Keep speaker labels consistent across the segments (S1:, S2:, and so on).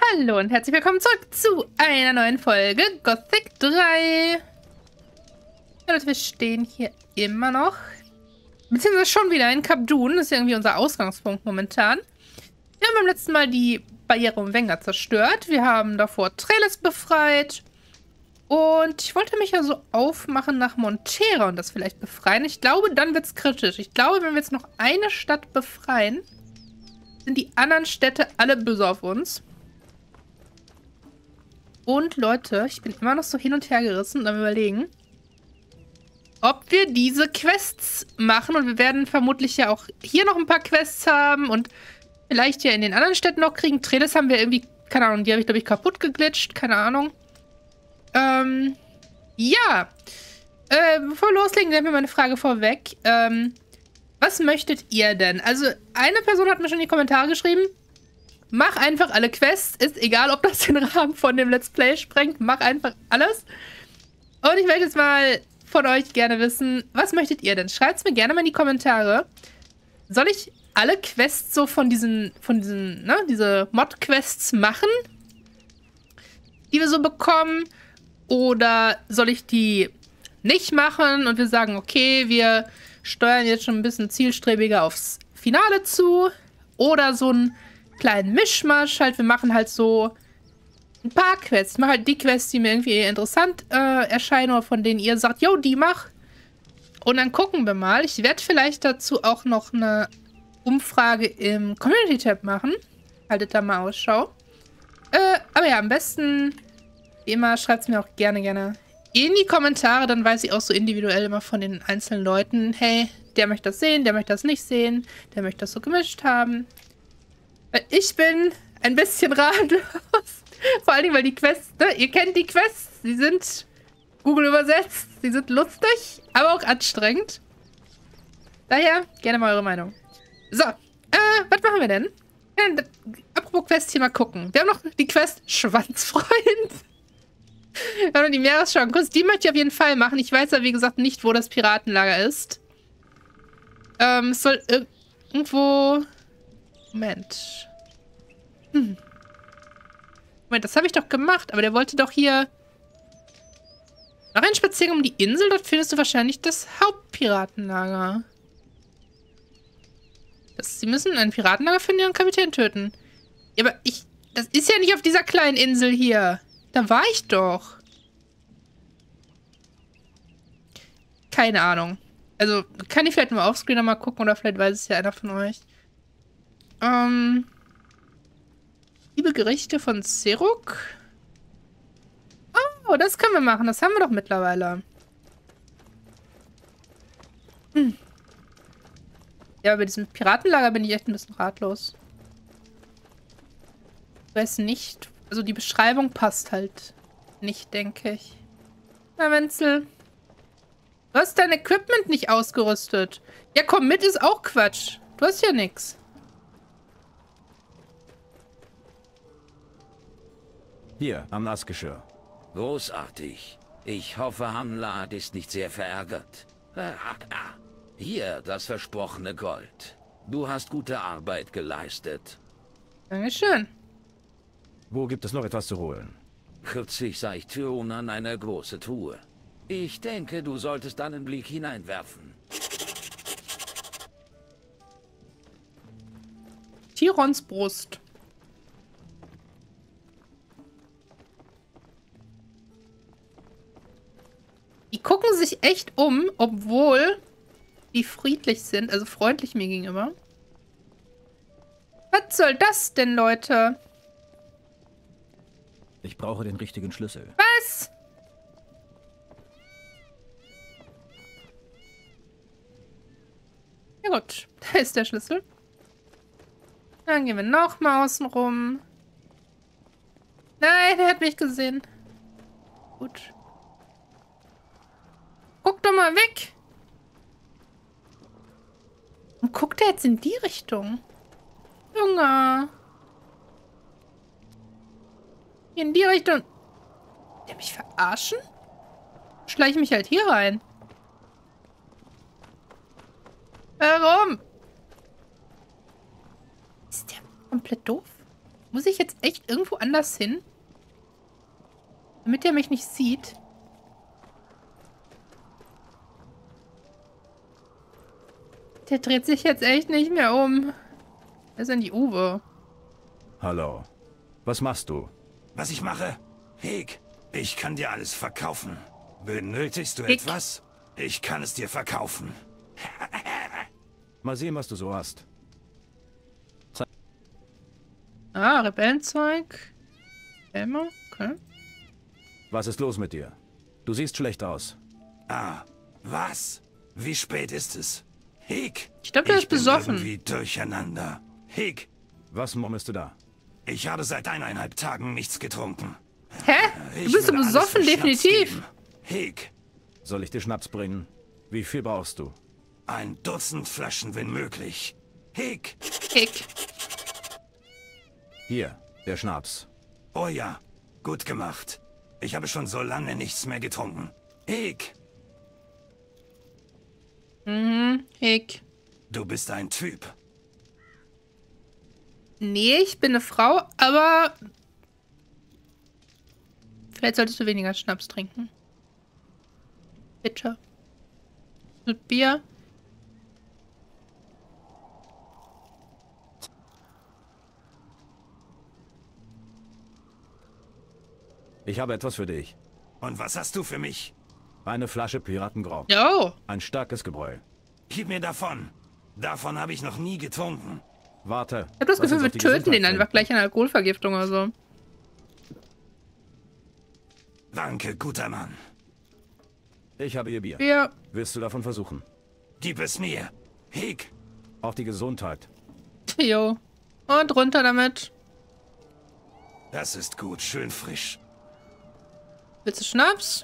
S1: Hallo und herzlich willkommen zurück zu einer neuen Folge Gothic 3. Ja, Leute, wir stehen hier immer noch. Beziehungsweise schon wieder in Kap Dun. Das ist ja irgendwie unser Ausgangspunkt momentan. Wir haben beim letzten Mal die Barriere um Wenger zerstört. Wir haben davor Trellis befreit. Und ich wollte mich ja so aufmachen nach Montera und das vielleicht befreien. Ich glaube, dann wird es kritisch. Ich glaube, wenn wir jetzt noch eine Stadt befreien, sind die anderen Städte alle böse auf uns. Und Leute, ich bin immer noch so hin und her gerissen und am Überlegen, ob wir diese Quests machen. Und wir werden vermutlich ja auch hier noch ein paar Quests haben und vielleicht ja in den anderen Städten noch kriegen. Trellis haben wir irgendwie, keine Ahnung, die habe ich, glaube ich, kaputt geglitscht. Keine Ahnung. Ja. Bevor wir loslegen, nehmen wir mal eine Frage vorweg. Was möchtet ihr denn? Also, eine Person hat mir schon in die Kommentare geschrieben, mach einfach alle Quests. Ist egal, ob das den Rahmen von dem Let's Play sprengt. Mach einfach alles. Und ich möchte jetzt mal von euch gerne wissen, was möchtet ihr denn? Schreibt es mir gerne mal in die Kommentare. Soll ich alle Quests so von diesen, ne, diese Mod-Quests machen, die wir so bekommen? Oder soll ich die nicht machen und wir sagen, okay, wir steuern jetzt schon ein bisschen zielstrebiger aufs Finale zu? Oder so einen kleinen Mischmasch, halt, wir machen halt so ein paar Quests. Ich mache halt die Quests, die mir irgendwie interessant erscheinen oder von denen ihr sagt, yo, die mach. Und dann gucken wir mal. Ich werde vielleicht dazu auch noch eine Umfrage im Community-Tab machen. Haltet da mal Ausschau. Aber ja, am besten, wie immer, schreibt es mir auch gerne in die Kommentare. Dann weiß ich auch so individuell immer von den einzelnen Leuten, hey, der möchte das sehen, der möchte das nicht sehen, der möchte das so gemischt haben. Weil ich bin ein bisschen ratlos. Vor allen Dingen, weil die Quests, ne, ihr kennt die Quests, sie sind Google übersetzt, sie sind lustig, aber auch anstrengend. Daher, gerne mal eure Meinung. So, was machen wir denn? Ja, apropos Quest hier mal gucken. Wir haben noch die Quest Schwanzfreund. Wir haben noch die Meeresschauenkurs. Die möchte ich auf jeden Fall machen. Ich weiß ja, wie gesagt, nicht, wo das Piratenlager ist. Es soll irgendwo... Moment. Moment, das habe ich doch gemacht. Aber der wollte doch hier... Noch einen Spaziergang um die Insel. Dort findest du wahrscheinlich das Hauptpiratenlager. Sie müssen ein Piratenlager finden und ihren Kapitän töten. Ja, aber das ist ja nicht auf dieser kleinen Insel hier. Da war ich doch. Keine Ahnung. Also, kann ich vielleicht mal offscreen mal gucken oder vielleicht weiß es ja einer von euch. Liebe Gerichte von Seruk. Oh, das können wir machen. Das haben wir doch mittlerweile. Ja, bei diesem Piratenlager bin ich echt ein bisschen ratlos. Ich weiß nicht. Also die Beschreibung passt halt nicht, denke ich. Na, Wenzel. Du hast dein Equipment nicht ausgerüstet. Ja, komm mit, ist auch Quatsch. Du hast ja nichts.
S2: Hier, am Nassgeschirr.
S3: Großartig. Ich hoffe, Hamlad ist nicht sehr verärgert. Hier, das versprochene Gold. Du hast gute Arbeit geleistet.
S1: Dankeschön.
S2: Wo gibt es noch etwas zu holen?
S3: Kürzlich sah ich Tyronan eine große Truhe. Ich denke, du solltest einen Blick hineinwerfen.
S1: Tirons Brust. Die gucken sich echt um, obwohl die friedlich sind, also freundlich mir gegenüber. Was soll das denn, Leute?
S2: Ich brauche den richtigen Schlüssel.
S1: Was? Ja gut, da ist der Schlüssel. Dann gehen wir noch mal außen rum. Nein, er hat mich gesehen. Gut. Guck doch mal weg. Und guckt er jetzt in die Richtung? Junge. In die Richtung. Der mich verarschen? Schleiche mich halt hier rein. Warum? Ist der komplett doof? Muss ich jetzt echt irgendwo anders hin? Damit er mich nicht sieht. Der dreht sich jetzt echt nicht mehr um. Wer ist denn die Uwe?
S2: Hallo. Was machst du?
S4: Was ich mache? Heg, ich kann dir alles verkaufen. Benötigst du
S1: Heg.
S4: etwas? Ich kann es dir verkaufen.
S2: Mal sehen, was du so hast.
S1: Ah, Rebellenzeug. Elmer, okay.
S2: Was ist los mit dir? Du siehst schlecht aus.
S4: Ah, was? Wie spät ist es? Heg,
S1: Ich glaube, der ist
S4: bin
S1: besoffen.
S4: irgendwie durcheinander. Heg,
S2: Was murmelst du da?
S4: ich habe seit 1,5 Tagen nichts getrunken.
S1: Hä?
S4: Ich
S1: Du bist so
S4: will alles
S1: besoffen,
S4: für Schnaps
S1: definitiv.
S4: geben. Heg,
S2: Soll ich dir Schnaps bringen? Wie viel brauchst du?
S4: 1 Dutzend Flaschen, wenn möglich. Heg,
S1: Kick.
S2: Hier, der Schnaps.
S4: oh ja, gut gemacht. Ich habe schon so lange nichts mehr getrunken. Heg,
S1: Kick.
S4: du bist ein Typ.
S1: Nee, ich bin eine Frau, aber vielleicht solltest du weniger Schnaps trinken. Bitte. Mit Bier.
S2: Ich habe etwas für dich.
S4: Und was hast du für mich?
S2: Eine Flasche Piratengrog.
S1: Oh.
S2: Ein starkes Gebräu.
S4: Gib mir davon. Davon habe ich noch nie getrunken.
S2: Warte.
S1: Ich hab das
S2: lass
S1: Gefühl,
S2: uns
S1: wir
S2: auf die
S1: töten
S2: Gesundheit
S1: den einfach
S2: trinken.
S1: gleich an Alkoholvergiftung oder so.
S4: Danke, guter Mann.
S2: Ich habe ihr Bier.
S1: Bier.
S2: Willst du davon versuchen?
S4: Gib es mir. Heg,
S2: Auf die Gesundheit.
S1: Jo. Und runter damit.
S4: das ist gut, schön frisch.
S1: Willst du Schnaps?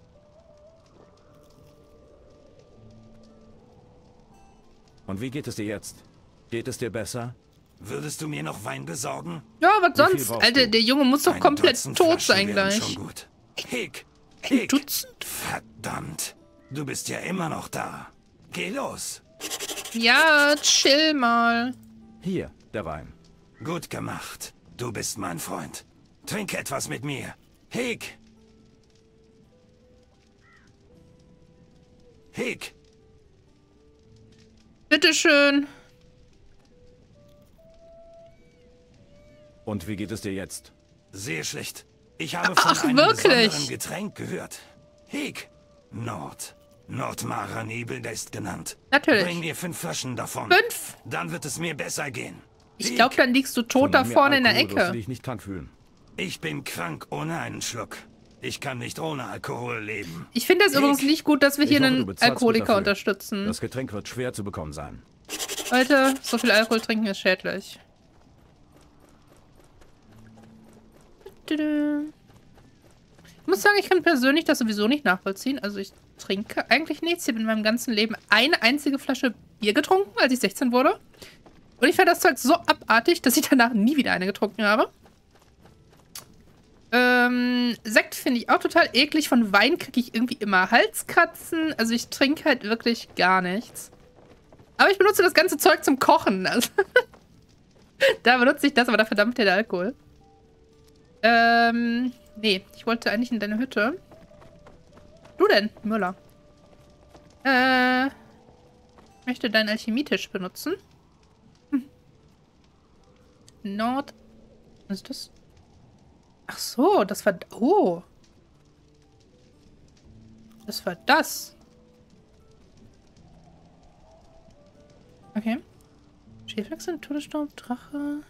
S2: Und wie geht es dir jetzt? Geht es dir besser?
S4: Würdest du mir noch Wein besorgen?
S1: Ja, was
S2: Wie viel
S1: sonst?
S2: brauchst
S1: Alter,
S2: du?
S1: der Junge muss doch
S4: Ein
S1: komplett
S4: Dutzend
S1: tot
S4: Flaschen
S1: sein
S4: wären
S1: gleich.
S4: schon gut. Heg,
S1: Ein
S4: Heg.
S1: Dutzend?
S4: Verdammt, du bist ja immer noch da. Geh los.
S1: Ja, chill mal.
S2: Hier, der Wein.
S4: Gut gemacht. Du bist mein Freund. Trink etwas mit mir. Heg. Heg,
S1: Bitteschön.
S2: Und wie geht es dir jetzt?
S4: sehr schlecht. Ich habe von
S1: Ach,
S4: einem
S1: wirklich?
S4: besonderen Getränk gehört. Heg. Nordmarer Nebel, der ist genannt.
S1: Natürlich.
S4: Bring mir 5 Flaschen davon.
S1: 5?
S4: Dann wird es mir besser gehen.
S1: Ich
S4: Heg.
S1: glaube, dann liegst du tot
S2: Von
S1: da
S2: mehr
S1: vorne in der
S2: Alkohol wirst du
S1: Ecke.
S2: dich nicht krank fühlen.
S4: Ich bin krank ohne einen Schluck. Ich kann nicht ohne Alkohol leben.
S1: Ich finde es übrigens nicht gut, dass wir hier
S2: Ich hoffe,
S1: einen
S2: du bezahlst gut
S1: Alkoholiker
S2: dafür.
S1: unterstützen.
S2: Das Getränk wird schwer zu bekommen sein.
S1: Leute, so viel Alkohol trinken ist schädlich. Ich muss sagen, ich kann persönlich das sowieso nicht nachvollziehen. Also ich trinke eigentlich nichts. Ich habe in meinem ganzen Leben eine einzige Flasche Bier getrunken, als ich 16 wurde. Und ich fand das Zeug so abartig, dass ich danach nie wieder eine getrunken habe. Sekt finde ich auch total eklig. Von Wein kriege ich irgendwie immer Halskratzen. Also ich trinke halt wirklich gar nichts. Aber ich benutze das ganze Zeug zum Kochen. Also da benutze ich das, aber da verdammt der Alkohol. Nee, ich wollte eigentlich in deine Hütte. Du denn, Müller? Ich möchte deinen Alchemietisch benutzen. Nord... Was ist das? Ach so, das war... Oh. Das war das. Okay. Schäferchsen, Todesstaub, Drache.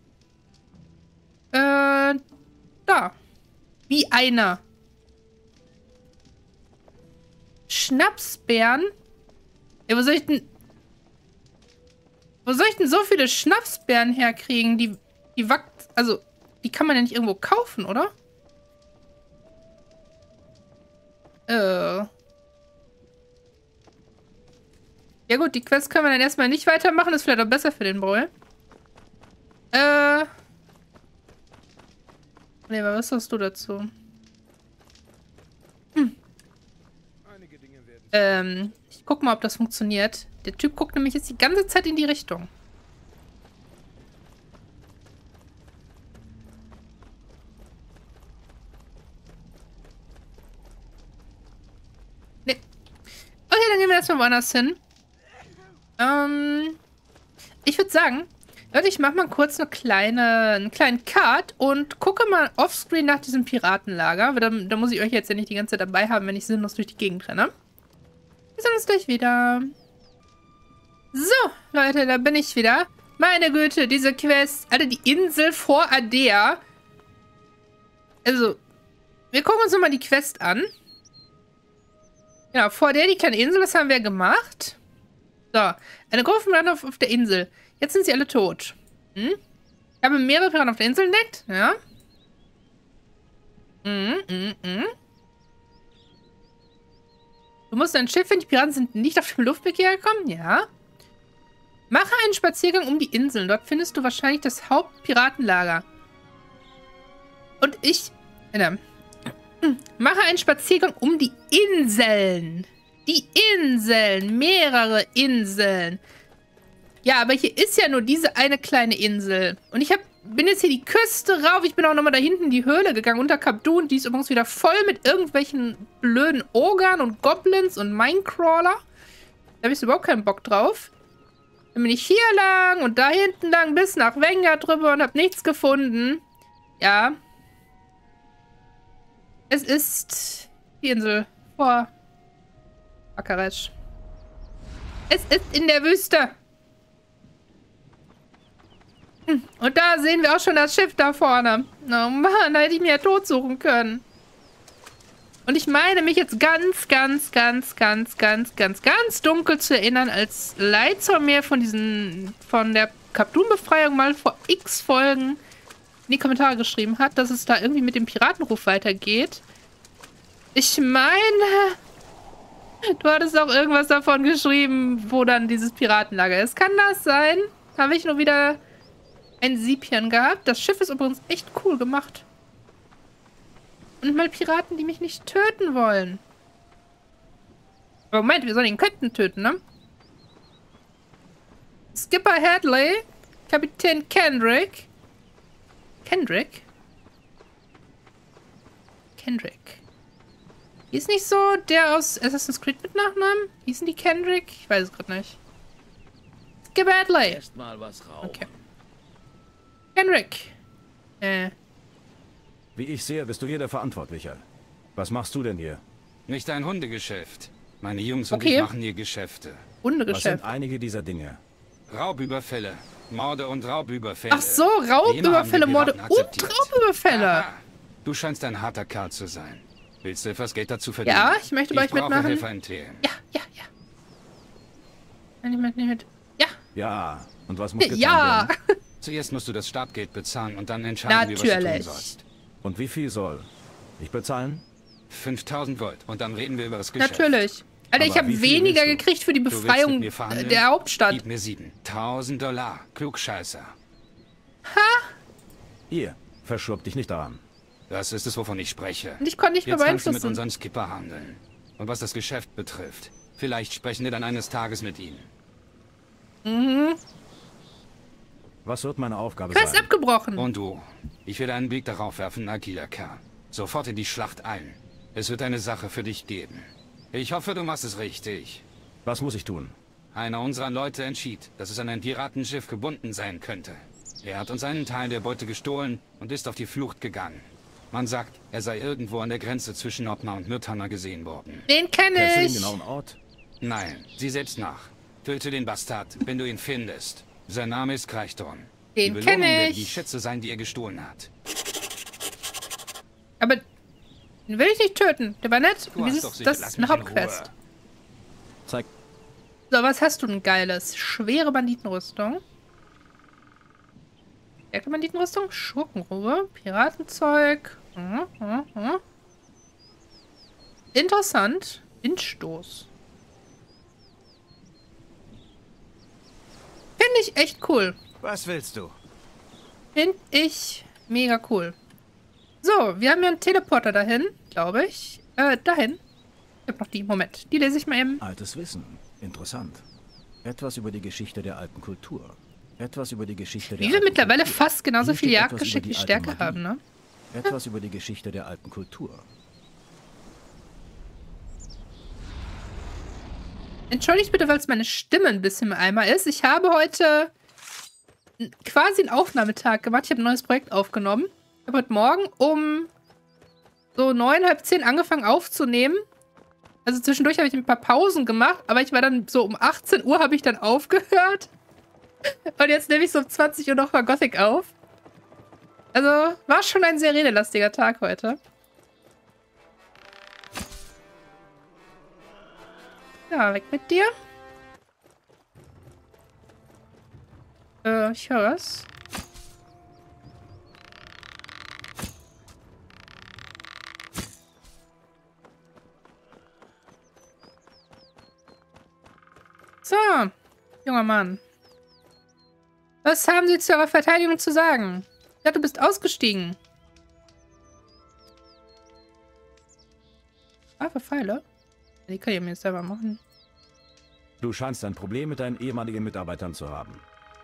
S1: Da. Wie einer. Schnapsbeeren? Ja, wo soll ich denn... Wo soll ich denn so viele Schnapsbeeren herkriegen? Die wachsen... Also, die kann man ja nicht irgendwo kaufen, oder? Ja gut, die Quest können wir dann erstmal nicht weitermachen. Das ist vielleicht auch besser für den Bräu. Nee, aber was sagst du dazu? Ich guck mal, ob das funktioniert. Der Typ guckt nämlich jetzt die ganze Zeit in die Richtung. erstmal woanders hin. Ich würde sagen, Leute, ich mache mal kurz einen kleinen Cut und gucke mal offscreen nach diesem Piratenlager. Da muss ich euch jetzt ja nicht die ganze Zeit dabei haben, wenn ich sinnlos durch die Gegend renne. Wir sehen uns gleich wieder. So, Leute, da bin ich wieder. Meine Güte, diese Quest. Alter, die Insel vor Ardea. Also, wir gucken uns nochmal die Quest an. Genau, vor Ardea die kleine Insel, das haben wir gemacht. So, eine Gruppe von Piraten auf der Insel. Jetzt sind sie alle tot. Ich habe mehrere Piraten auf der Insel entdeckt. Ja. Du musst dein Schiff, wenn die Piraten sind, nicht auf dem Luftverkehr kommen. Ja. Mache einen Spaziergang um die Inseln. Dort findest du wahrscheinlich das Hauptpiratenlager. Und ich... mache einen Spaziergang um die Inseln. Die Inseln. Mehrere Inseln. Ja, aber hier ist ja nur diese eine kleine Insel. Und ich bin jetzt hier die Küste rauf. Ich bin auch nochmal da hinten in die Höhle gegangen unter Kap Dun. Die ist übrigens wieder voll mit irgendwelchen blöden Ogern und Goblins und Minecrawler. Da habe ich überhaupt keinen Bock drauf. Dann bin ich hier lang und da hinten lang bis nach Venga drüber und habe nichts gefunden. Ja. Es ist die Insel vor Akaresh. Es ist in der Wüste. Und da sehen wir auch schon das Schiff da vorne. Oh Mann, da hätte ich mir ja tot suchen können. Und ich meine mich jetzt ganz dunkel zu erinnern, als Leitzer mir von der Kap Dun-Befreiung mal vor x Folgen in die Kommentare geschrieben hat, dass es da irgendwie mit dem Piratenruf weitergeht. Ich meine, du hattest auch irgendwas davon geschrieben, wo dann dieses Piratenlager ist. Kann das sein? Habe ich nur wieder ein Siebchen gehabt. Das Schiff ist übrigens echt cool gemacht. Und mal Piraten, die mich nicht töten wollen. Aber Moment, wir sollen den Captain töten, ne? Skipper Hadley, Kapitän Kendrick. Kendrick? Ist nicht so der aus Assassin's Creed mit Nachnamen? Hießen die Kendrick? Ich weiß es gerade nicht. Skipper Hadley.
S3: Erstmal was rauchen.
S1: Okay. Kendrick.
S2: Wie ich sehe, bist du hier der Verantwortliche. Was machst du denn hier?
S5: Nicht ein Hundegeschäft. Meine Jungs und
S1: Okay.
S5: ich machen hier Geschäfte.
S2: Was sind
S1: Hundegeschäft.
S2: einige dieser Dinge?
S5: Raubüberfälle, Morde und Raubüberfälle.
S1: Ach so, Raubüberfälle, Morde und Raubüberfälle.
S5: Aha. Du scheinst ein harter Kerl zu sein. Willst du etwas Geld dazu verdienen?
S1: Ja, ich möchte bei euch
S5: brauche
S1: mitmachen.
S5: Helfer in Thelen.
S1: Ja. Nein, ich möchte nicht mit. Ja.
S2: Ja, und was muss getan
S1: Ja.
S2: werden?
S5: Zuerst musst du das Startgeld bezahlen und dann entscheiden wir, was du tun
S1: Natürlich.
S5: sollst.
S2: Und wie viel soll ich bezahlen?
S5: 5000 Gold und dann reden wir über das Geschäft.
S1: Natürlich. Alter, ich
S2: Aber
S1: habe
S2: wie viel
S1: weniger
S2: willst du?
S1: gekriegt für die
S5: Du willst
S1: Befreiung
S5: mit mir verhandeln?
S1: der Hauptstadt.
S5: Gib mir 7000 $. Klugscheißer.
S2: Hier, verschluck dich nicht daran.
S5: Das ist es, wovon ich spreche.
S1: Und ich konnte nicht mehr
S5: Jetzt kannst du mit
S1: beeinflussen.
S5: unserem Skipper handeln. Und was das Geschäft betrifft, vielleicht sprechen wir dann eines Tages mit ihm.
S2: Was wird meine Aufgabe
S1: Quest
S2: sein?
S1: abgebrochen.
S5: Und du, ich will einen Blick darauf werfen, Akilaka. Sofort in die Schlacht ein. Es wird eine Sache für dich geben. Ich hoffe, du machst es richtig.
S2: Was muss ich tun?
S5: Einer unserer Leute entschied, dass es an ein Piratenschiff gebunden sein könnte. Er hat uns einen Teil der Beute gestohlen und ist auf die Flucht gegangen. Man sagt, er sei irgendwo an der Grenze zwischen Nopna und Myrtana gesehen worden.
S1: Den kenne
S2: Kennst du den
S1: ich.
S2: genauen Ort?
S5: Nein, sieh selbst nach. Töte den Bastard, wenn du ihn findest. Sein Name ist Kreichtorn.
S1: Den
S5: Die
S1: kenn
S5: Belohnung werden
S1: ich.
S5: die Schätze sein, die er gestohlen hat.
S1: Aber den will ich nicht töten. Der war nett.
S5: Du hast doch sicher-
S1: Das
S5: lass
S1: ist eine
S5: mich in
S1: Hauptquest.
S5: Ruhe.
S2: Zeig.
S1: So, was hast du denn Geiles? Schwere Banditenrüstung. Stärkere Banditenrüstung. Schurkenruhe. Piratenzeug. Interessant. Windstoß. Finde ich echt cool.
S4: Was willst du?
S1: Finde ich mega cool. So, wir haben ja einen Teleporter dahin, glaube ich. Dahin. Ich habe noch die. Moment. Die lese ich mal eben.
S2: Altes Wissen. Interessant. Etwas über die Geschichte der alten Kultur. Etwas über die Geschichte der
S1: Wie wir
S2: alten
S1: mittlerweile
S2: Kultur.
S1: fast genauso
S2: Hier
S1: viel
S2: steht
S1: Jagdgeschick wie
S2: etwas über die
S1: Stärke
S2: alte
S1: haben, ne?
S2: Magie. Etwas über die Geschichte der alten Kultur.
S1: Entschuldigt bitte, weil es meine Stimme ein bisschen im Eimer ist. Ich habe heute quasi einen Aufnahmetag gemacht. Ich habe ein neues Projekt aufgenommen. Ich habe heute Morgen um so 9, halb 10 angefangen aufzunehmen. Also zwischendurch habe ich ein paar Pausen gemacht, aber ich war dann so um 18 Uhr habe ich dann aufgehört. Und jetzt nehme ich so um 20 Uhr noch mal Gothic auf. Also war schon ein sehr redelastiger Tag heute. Ja, weg mit dir. Ich höre was. So, junger Mann. Was haben Sie zu Ihrer Verteidigung zu sagen? Ja, du bist ausgestiegen. Für Pfeile? Die kann ich mir jetzt selber machen.
S2: Du scheinst ein Problem mit deinen ehemaligen Mitarbeitern zu haben.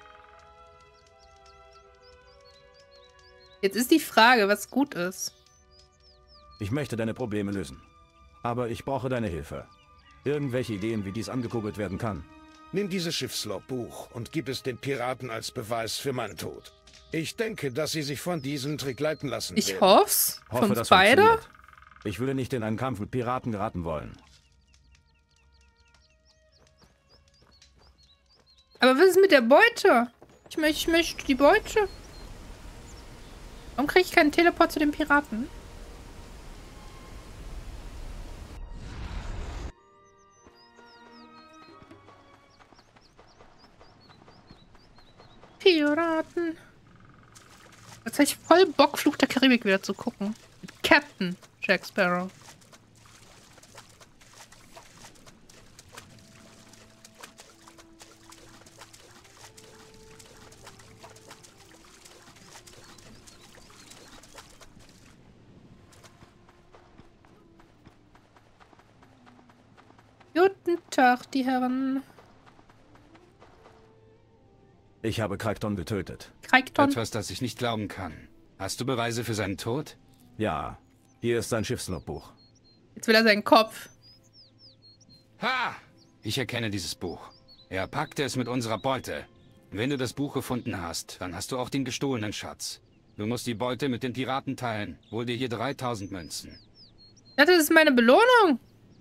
S1: Jetzt ist die Frage, was gut ist.
S2: Ich möchte deine Probleme lösen. Aber ich brauche deine Hilfe. Irgendwelche Ideen, wie dies angekurbelt werden kann.
S6: Nimm dieses Schiffslogbuch und gib es den Piraten als Beweis für meinen Tod. Ich denke, dass sie sich von diesem Trick leiten lassen
S1: Ich
S6: werden.
S1: hoff's.
S2: Hoffe,
S1: Von
S2: das
S1: beide?
S2: funktioniert. Ich würde nicht in einen Kampf mit Piraten geraten wollen.
S1: Aber was ist mit der Beute? Ich möchte die Beute. Warum kriege ich keinen Teleport zu den Piraten? Piraten. Jetzt habe ich voll Bock, Fluch der Karibik wieder zu gucken. Mit Captain Jack Sparrow. Guten Tag, die Herren.
S2: Ich habe Kragton getötet.
S1: Kreikton.
S5: Etwas, das ich nicht glauben kann. Hast du Beweise für seinen Tod?
S2: Ja, hier ist sein Schiffslogbuch.
S1: Jetzt will er seinen Kopf.
S5: Ha! Ich erkenne dieses Buch. Er packte es mit unserer Beute. Wenn du das Buch gefunden hast, dann hast du auch den gestohlenen Schatz. Du musst die Beute mit den Piraten teilen. Hol dir hier 3000 Münzen.
S1: Ja, das ist meine Belohnung.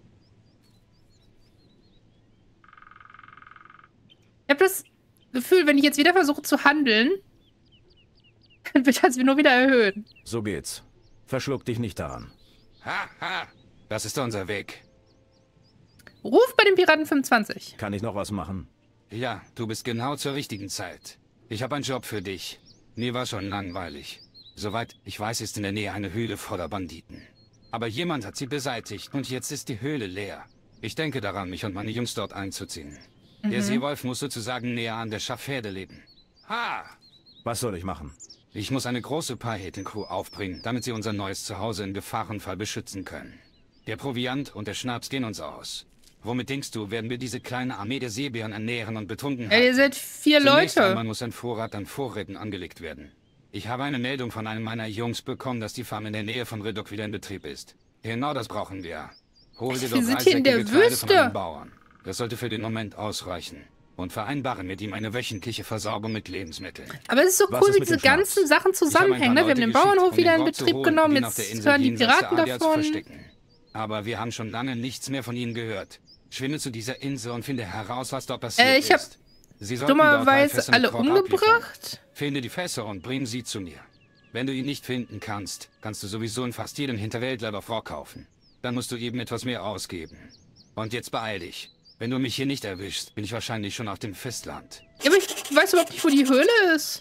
S1: Ich habe das Gefühl, wenn ich jetzt wieder versuche zu handeln, dann wird das nur wieder erhöhen.
S2: So geht's. Verschluck dich nicht daran.
S5: Ha, ha! Das ist unser Weg.
S1: Ruf bei den Piraten 25.
S2: Kann ich noch was machen?
S5: Ja, du bist genau zur richtigen Zeit. Ich habe einen Job für dich. Mir war schon langweilig. Soweit ich weiß, ist in der Nähe eine Höhle voller Banditen. Aber jemand hat sie beseitigt und jetzt ist die Höhle leer. Ich denke daran, mich und meine Jungs dort einzuziehen. Der Seewolf muss sozusagen näher an der Schafherde leben. Ha!
S2: Was soll ich machen?
S5: Ich muss eine große Piraten-Crew aufbringen, damit sie unser neues Zuhause im Gefahrenfall beschützen können. Der Proviant und der Schnaps gehen uns aus. Womit denkst du, werden wir diese kleine Armee der Seebären ernähren und betrunken halten?
S1: Ihr seid 4
S5: Zunächst
S1: Leute.
S5: einmal muss ein Vorrat an Vorräten angelegt werden. Ich habe eine Meldung von einem meiner Jungs bekommen, dass die Farm in der Nähe von Redok wieder in Betrieb ist. Genau das brauchen wir. Hol dir
S1: Wir
S5: doch
S1: sind
S5: 3
S1: hier in
S5: Säcke
S1: der
S5: Getreide von
S1: Wüste.
S5: einem Bauern. Das sollte für den Moment ausreichen. Und vereinbare mit ihm eine wöchentliche Versorgung mit Lebensmitteln.
S1: Aber es ist so
S2: Was
S1: cool,
S2: ist
S1: wie
S2: mit
S1: diese
S2: dem Schnaps?
S1: ganzen Sachen
S5: Ich habe ein
S1: zusammenhängen.
S5: paar
S1: Ne? Wir haben
S5: Leute
S1: den
S5: geschickt,
S1: Bauernhof
S5: um
S1: wieder
S5: den
S1: in
S5: Rob zu
S1: Betrieb
S5: holen
S1: genommen.
S5: und ihn auf der
S1: Jetzt
S5: Insel
S1: hören die
S5: jenseits der
S1: Piraten
S5: Adia zu
S1: davon.
S5: verstecken. Aber wir haben schon lange nichts mehr von ihnen gehört. Schwinde zu dieser Insel und finde heraus, was dort passiert
S1: Ich hab
S5: ist. Sie sollten dort 3
S1: dummerweise
S5: Fässer mit
S1: alle
S5: Grog abliefern.
S1: umgebracht.
S5: Finde die Fässer und bring sie zu mir. Wenn du ihn nicht finden kannst, kannst du sowieso in fast jedem Hinterwäldler auf Rock kaufen. Dann musst du eben etwas mehr ausgeben. Und jetzt beeil dich. Wenn du mich hier nicht erwischst, bin ich wahrscheinlich schon auf dem Festland.
S1: Ja, aber ich weiß überhaupt nicht, wo die Höhle ist.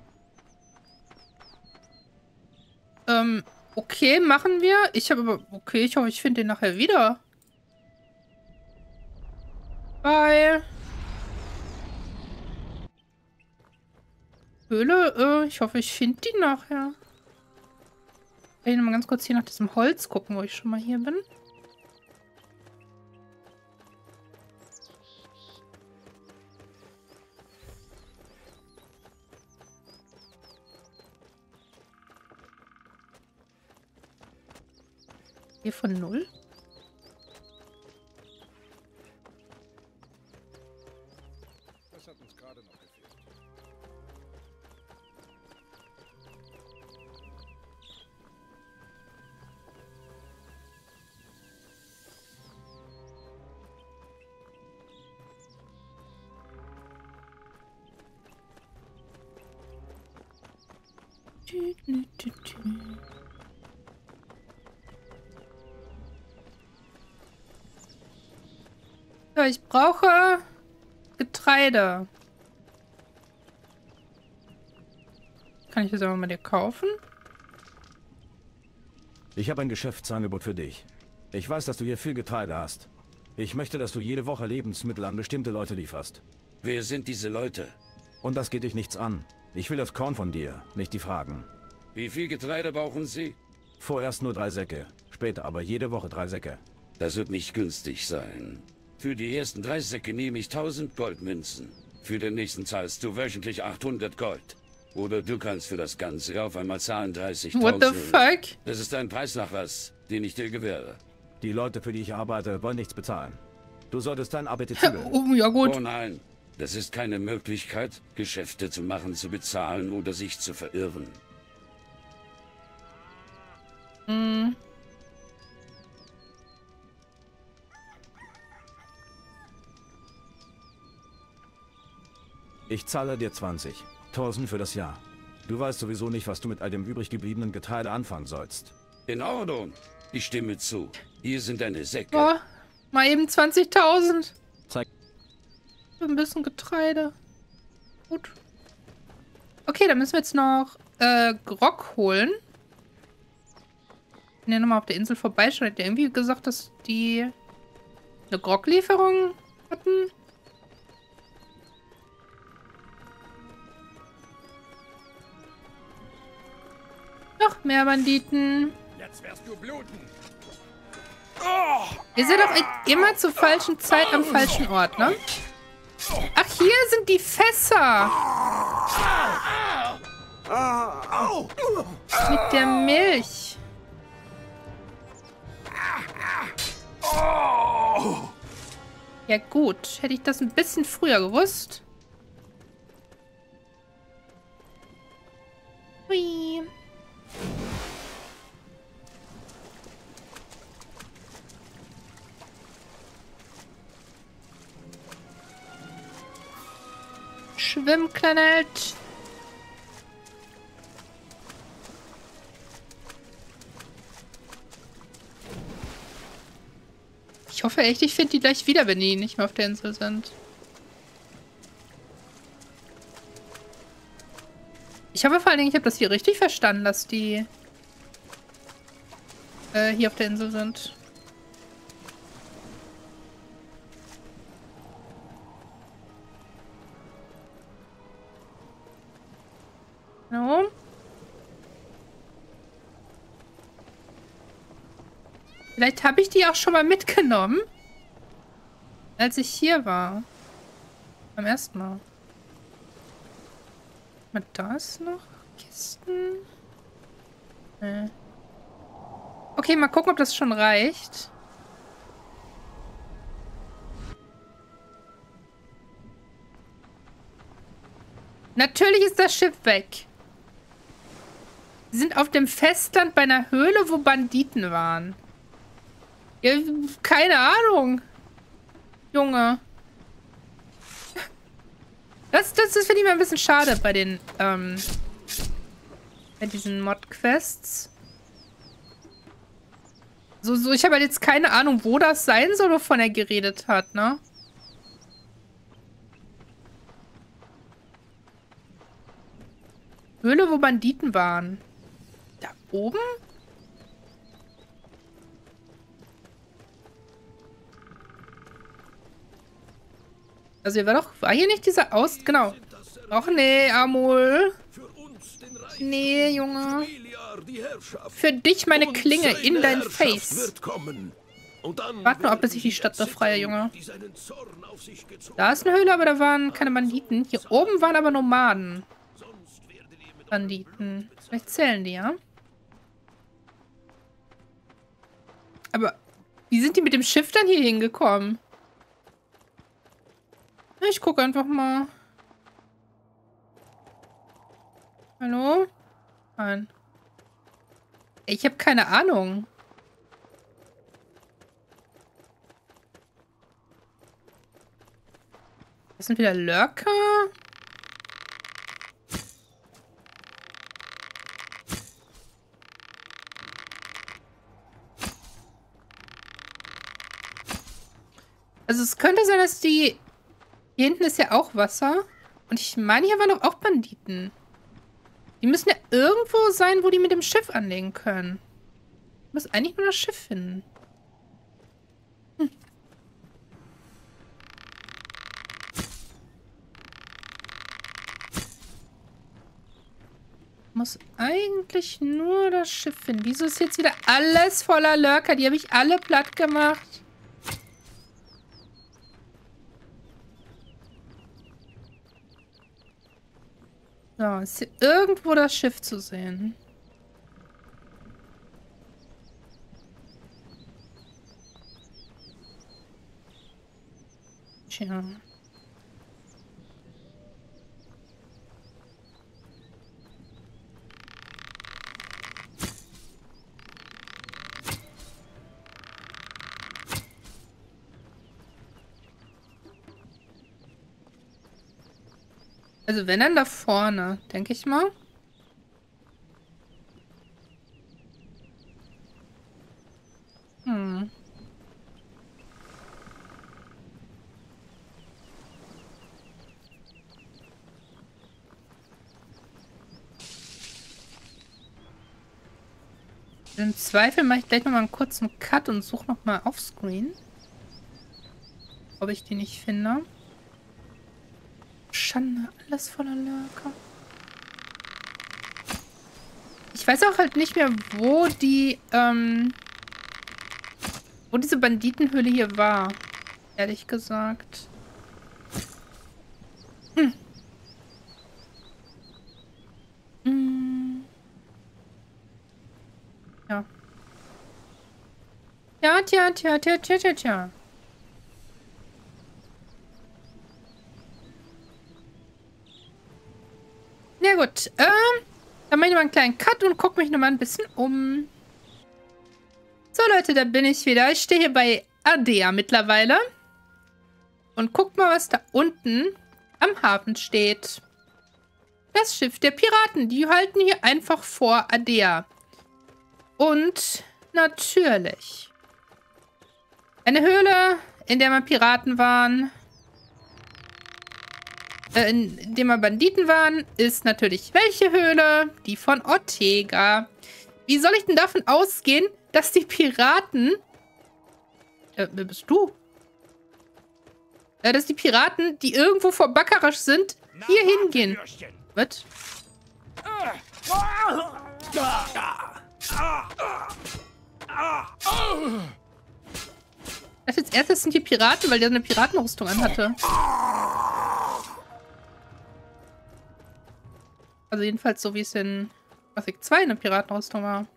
S1: Okay, machen wir. Ich habe aber... Okay, ich hoffe, ich finde den nachher wieder. Bye. Höhle, ich hoffe, ich finde die nachher. Ich will mal ganz kurz hier nach diesem Holz gucken, wo ich schon mal hier bin. Hier von 0. So, ich brauche Getreide. Kann ich das aber mal dir kaufen?
S2: Ich habe ein Geschäftsangebot für dich. Ich weiß, dass du hier viel Getreide hast. Ich möchte, dass du jede Woche Lebensmittel an bestimmte Leute lieferst.
S3: Wer sind diese Leute?
S2: Und das geht dich nichts an. Ich will das Korn von dir, nicht die Fragen.
S3: Wie viel Getreide brauchen Sie?
S2: Vorerst nur 3 Säcke. Später aber jede Woche 3 Säcke.
S3: Das wird nicht günstig sein. Für die ersten 3 Säcke nehme ich 1000 Goldmünzen. Für den nächsten zahlst du wöchentlich 800 Gold. Oder du kannst für das Ganze auf einmal zahlen 30.000.
S1: What the fuck?
S3: Das ist ein Preisnachlass, den ich dir gewähre.
S2: Die Leute, für die ich arbeite, wollen nichts bezahlen. Du solltest deinen Appetit zügeln.
S1: Oh, ja gut.
S3: Oh nein, das ist keine Möglichkeit, Geschäfte zu machen, zu bezahlen oder sich zu verirren.
S1: Hm.
S2: Ich zahle dir 20. 1000 für das Jahr. Du weißt sowieso nicht, was du mit all dem übrig gebliebenen Getreide anfangen sollst.
S3: In Ordnung. Ich stimme zu. Hier sind deine Säcke.
S1: Oh, mal eben 20.000.
S2: Zeig.
S1: Für ein bisschen Getreide. Gut. Okay, dann müssen wir jetzt noch Grog holen. Wenn wir nochmal auf der Insel vorbeischauen, hat der irgendwie gesagt, dass die eine Grog-Lieferung hatten. Noch mehr Banditen.
S4: Jetzt wirst du bluten.
S1: Wir sind doch immer zur falschen Zeit am falschen Ort, ne? Ach, hier sind die Fässer. Mit der Milch. Ja gut, hätte ich das ein bisschen früher gewusst. Hui. Schwimmplanet. Ich hoffe echt, ich finde die gleich wieder, wenn die nicht mehr auf der Insel sind. Ich hoffe vor allen Dingen, ich habe das hier richtig verstanden, dass die hier auf der Insel sind. No. Vielleicht habe ich die auch schon mal mitgenommen, als ich hier war. Beim ersten Mal. Da ist noch Kisten. Okay, mal gucken, ob das schon reicht. Natürlich ist das Schiff weg. Wir sind auf dem Festland bei einer Höhle, wo Banditen waren. Ja, keine Ahnung. Junge. Das finde ich mal ein bisschen schade bei den, bei diesen Mod-Quests. So, ich habe halt jetzt keine Ahnung, wo das sein soll, wovon er geredet hat, ne? Höhle, wo Banditen waren. Da oben? Also, war hier nicht dieser Genau. Och nee, Amul. Nee, Junge. Für dich meine Klinge in dein Face. Warte nur ab, bis ich die Stadt befreie, Junge. Da ist eine Höhle, aber da waren keine Banditen. Hier oben waren aber Nomaden. Banditen. Vielleicht zählen die, ja? Aber wie sind die mit dem Schiff dann hier hingekommen? Ich gucke einfach mal. Hallo? Nein. Ich habe keine Ahnung. Das sind wieder Lurker. Also es könnte sein, dass die... Hier hinten ist ja auch Wasser. Und ich meine, hier waren doch auch Banditen. Die müssen ja irgendwo sein, wo die mit dem Schiff anlegen können. Ich muss eigentlich nur das Schiff finden. Muss eigentlich nur das Schiff finden. Wieso ist jetzt wieder alles voller Lurker? Die habe ich alle platt gemacht. So, ist hier irgendwo das Schiff zu sehen? Tja. Also wenn dann da vorne, denke ich mal. Im Zweifel mache ich gleich nochmal einen kurzen Cut und suche nochmal offscreen. Ob ich die nicht finde. Schande, alles voller Lurker. Ich weiß auch halt nicht mehr, wo die, wo diese Banditenhöhle hier war. Ehrlich gesagt. Ja. Ja, tja. Ja gut, dann mache ich mal einen kleinen Cut und gucke mich nochmal ein bisschen um. So Leute, da bin ich wieder. Ich stehe hier bei Ardea mittlerweile. Und guck mal, was da unten am Hafen steht. Das Schiff der Piraten. Die halten hier einfach vor Ardea. Und natürlich eine Höhle, in der mal Piraten waren. In dem mal Banditen waren, ist natürlich welche Höhle? Die von Ortega. Wie soll ich denn davon ausgehen, dass die Piraten... wer bist du? Dass die Piraten, die irgendwo vor Bacarasch sind, hier hingehen. Was? Ich dachte jetzt erst, das sind die Piraten, weil der eine Piratenrüstung anhatte. Also jedenfalls so, wie es in Gothic 2 eine Piratenrüstung war.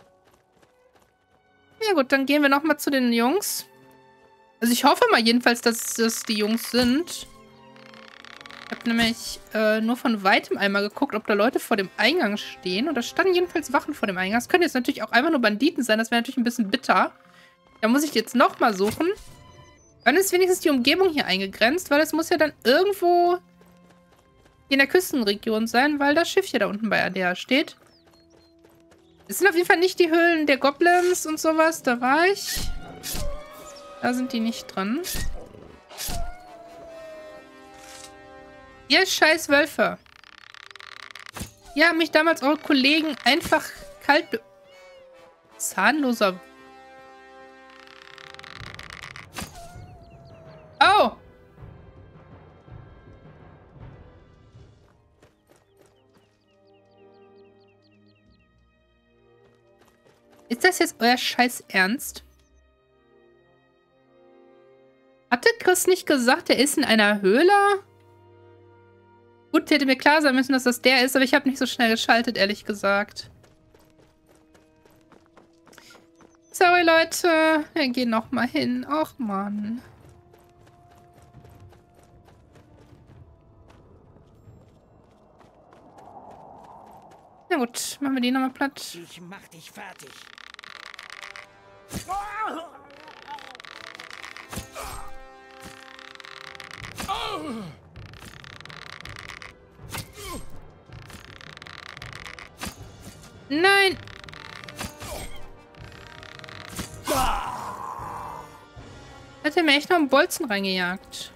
S1: Ja gut, dann gehen wir nochmal zu den Jungs. Also ich hoffe mal jedenfalls, dass es die Jungs sind. Ich habe nämlich nur von Weitem einmal geguckt, ob da Leute vor dem Eingang stehen. Und da standen jedenfalls Wachen vor dem Eingang. Das können jetzt natürlich auch einfach nur Banditen sein. Das wäre natürlich ein bisschen bitter. Da muss ich jetzt nochmal suchen. Dann ist wenigstens die Umgebung hier eingegrenzt, weil es muss ja dann irgendwo in der Küstenregion sein, weil das Schiff hier da unten bei Ardea steht. Es sind auf jeden Fall nicht die Höhlen der Goblins und sowas. Da war ich. Da sind die nicht dran. Ihr scheiß Wölfe. Ihr habt mich damals eure Kollegen einfach kalt... Zahnloser... Oh! Ist das jetzt euer scheiß Ernst? Hatte Chris nicht gesagt, er ist in einer Höhle? Gut, hätte mir klar sein müssen, dass das der ist, aber ich habe nicht so schnell geschaltet, ehrlich gesagt. Sorry, Leute. Wir gehen nochmal hin. Och, Mann. Na gut, machen wir die nochmal platt.
S7: Ich mach dich fertig.
S1: Nein! Hat er mir echt noch einen Bolzen reingejagt.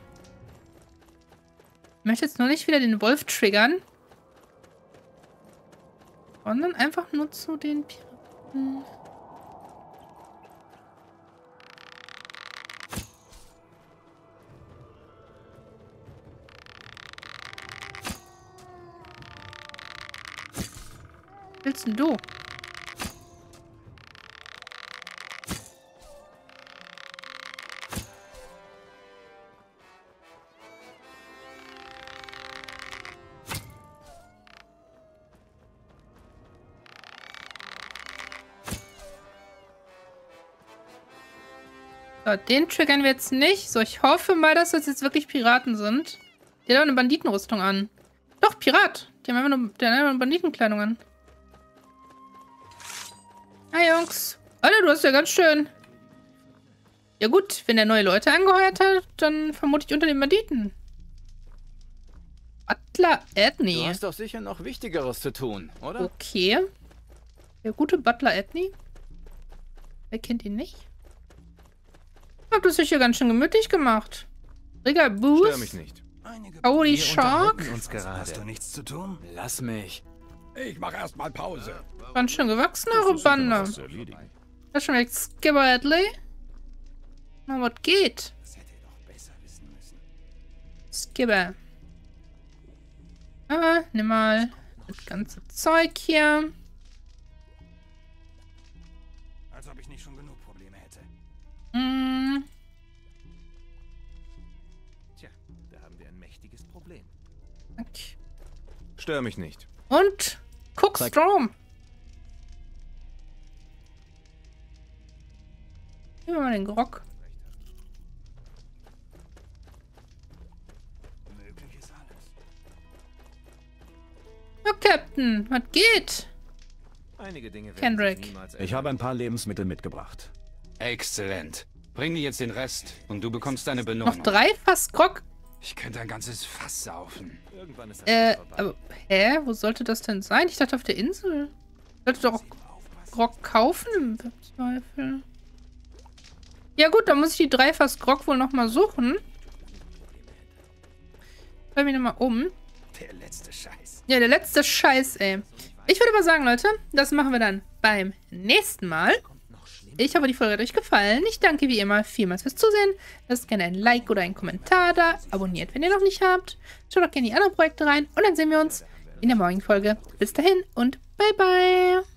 S1: Ich möchte jetzt nur nicht wieder den Wolf triggern. Sondern einfach nur zu den Piraten. Was willst denn du? So, den triggern wir jetzt nicht. So, ich hoffe mal, dass das jetzt wirklich Piraten sind. Die haben eine Banditenrüstung an. Doch, Pirat. Die haben einfach nur eine Banditenkleidung an. Hi, Jungs. Alter, du hast ja ganz schön... Ja gut, wenn er neue Leute angeheuert hat, dann vermute ich unter den Banditen. Butler Edney.
S7: Du hast doch sicher noch Wichtigeres zu tun, oder?
S1: Okay. Der gute Butler Edney. Wer kennt ihn nicht? Ich hab das sicher ganz schön gemütlich gemacht. Rigger Booth.
S7: Stör mich nicht.
S1: Holy Shark.
S4: Uns gerade. Hast du nichts zu tun?
S7: Lass mich.
S8: Ich mach erstmal Pause.
S1: Ganz schön gewachsen, eure Bande. Das ist schon echt Skipper Edley. Na, was geht?
S4: Das hätte er doch besser wissen müssen.
S1: Skipper. Nimm mal das ganze Zeug hier.
S4: Als ob ich nicht schon genug Probleme hätte.
S7: Tja, da haben wir ein mächtiges Problem.
S1: Okay.
S7: Stör mich nicht.
S1: Und Cookstrom. Nehmen wir mal den Grog.
S4: Möglich ist alles.
S1: Ja, Captain, was geht?
S7: Einige Dinge werden
S1: Kendrick.
S7: sich niemals
S2: Ich habe ein paar Lebensmittel mitgebracht.
S5: Exzellent. Bring mir jetzt den Rest und du bekommst deine
S1: Noch
S5: Belohnung.
S1: 3 Fass Grog.
S5: Ich könnte ein ganzes Fass saufen.
S7: Irgendwann ist alles vorbei.
S1: Aber, wo sollte das denn sein? Ich dachte auf der Insel. Ich sollte doch Grog kaufen im Zweifel. Ja gut, dann muss ich die 3 Fass Grog wohl nochmal suchen. Schau mich nochmal um.
S4: Der letzte Scheiß.
S1: Ja, der letzte Scheiß, ey. Ich würde aber sagen, Leute, das machen wir dann beim nächsten Mal. Ich hoffe, die Folge hat euch gefallen. Ich danke wie immer vielmals fürs Zusehen. Lasst gerne ein Like oder einen Kommentar da. Abonniert, wenn ihr noch nicht habt. Schaut auch gerne die anderen Projekte rein. Und dann sehen wir uns in der morgigen Folge. Bis dahin und bye bye.